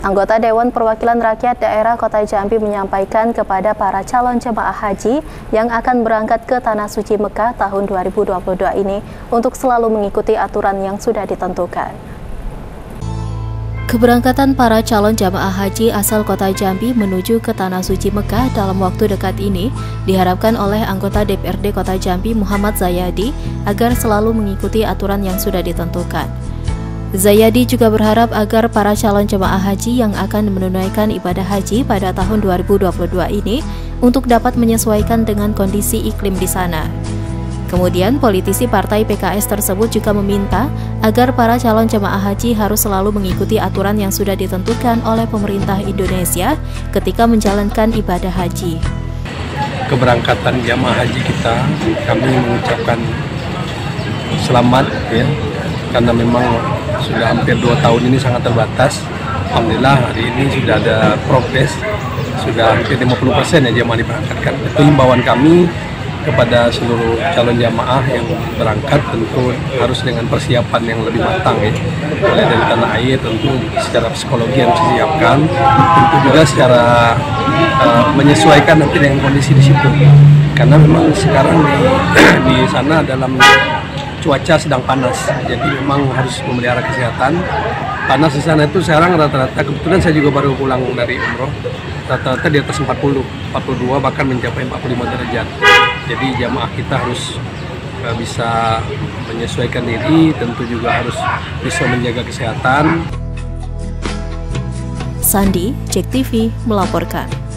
Anggota Dewan Perwakilan Rakyat Daerah Kota Jambi menyampaikan kepada para calon jemaah haji yang akan berangkat ke Tanah Suci Mekah tahun 2022 ini untuk selalu mengikuti aturan yang sudah ditentukan. Keberangkatan para calon jamaah haji asal Kota Jambi menuju ke Tanah Suci Mekah dalam waktu dekat ini diharapkan oleh anggota DPRD Kota Jambi Muhammad Zayadi agar selalu mengikuti aturan yang sudah ditentukan. Zayadi juga berharap agar para calon jemaah haji yang akan menunaikan ibadah haji pada tahun 2022 ini untuk dapat menyesuaikan dengan kondisi iklim di sana. Kemudian, politisi partai PKS tersebut juga meminta agar para calon jemaah haji harus selalu mengikuti aturan yang sudah ditentukan oleh pemerintah Indonesia ketika menjalankan ibadah haji. Keberangkatan jemaah haji kita, kami mengucapkan selamat ya, karena memang sudah hampir 2 tahun ini sangat terbatas. Alhamdulillah hari ini sudah ada progres, sudah hampir 50% ya jemaah diberangkatkan. Itu himbauan kami kepada seluruh calon jamaah yang berangkat tentu harus dengan persiapan yang lebih matang ya. Mulai dari tanah air tentu secara psikologi yang disiapkan, tentu juga secara menyesuaikan nanti dengan kondisi di situ. Karena memang sekarang di sana dalam cuaca sedang panas, jadi memang harus memelihara kesehatan. Panas di sana itu sekarang rata-rata, kebetulan saya juga baru pulang dari umroh, rata-rata di atas 40, 42 bahkan mencapai 45 derajat. Jadi jamaah kita harus bisa menyesuaikan diri, tentu juga harus bisa menjaga kesehatan. Sandi, JEK TV melaporkan.